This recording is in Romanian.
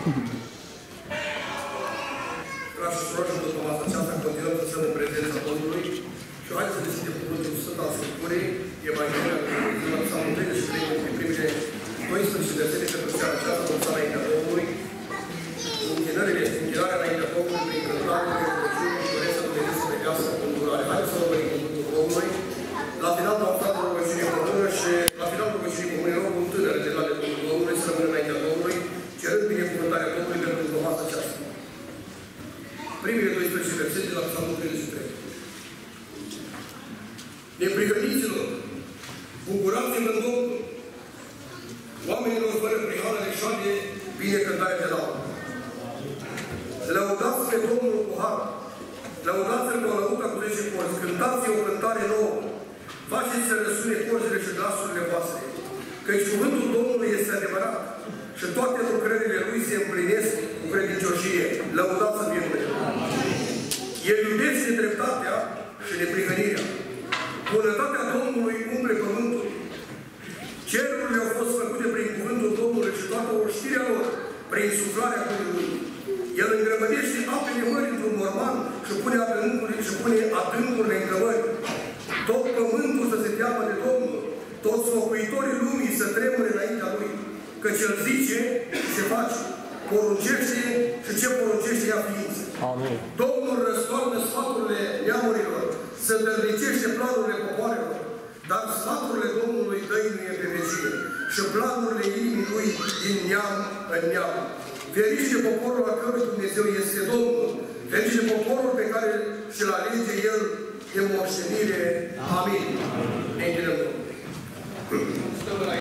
Dragi și surori, după masa aceasta, continuăm să stăm în prezența Domnului și haideți să deschidem cuvântul Sfânt al Scripturii, Evanghelia lui Psalmul 33, din primele 12 versete pentru seara aceasta, vom sta înaintea Domnului, închinarea înaintea Domnului, prin cântare, prin rugăciune și dorința Dumnezeu să vedească în durare. Haideți să urmărim cuvântul Domnului. La final am aflat o rugăciune comună și la final rugăciunii comune rog un tânăr de la Domnului să rămână înaintea Domnului, cerând binecuvântarea Domnului pentru masa aceasta. Primele 12 versete de la Psalmul 33. Neprihăniților, bucurați-vă în Domnul, oamenilor fără prihană de șade, binecântare de laudă. Lăudați pe Domnul cu har, lăudați-l cu o lăută cu 10 corzi, cântați-i o cântare nouă, faceți să răsune corzile și glasurile voastre, căci cuvântul Domnului este adevărat și toate lucrările Lui se împlinesc cu credincioșie. Lăudați-l pe Dumnezeu! El iubește dreptatea și neprihănirea. Bunătatea Domnului umple pământul. Cerurile au fost făcute prin cuvântul Domnului și toată oștirea lor prin suflarea Lui. El îngrămădește apele mării într-un morman și pune adâncurile în cămări. Tot pământul să se teamă de Domnul, toți locuitorii lumii să tremure înaintea Lui, căci El zice și se face, poruncește și ce poruncește ea ființă. Amin. Domnul răstoarnă sfaturile neamurilor, să dărnicește planurile popoarelor, dar sfaturile Domnului dăinuie pe vecie și planurile inimii Lui din neam în neam. Ferice poporul a cărui Dumnezeu este Domnul, ferice poporul pe care și-l alege El de moștenire. Amin. Ne închinăm Domnului.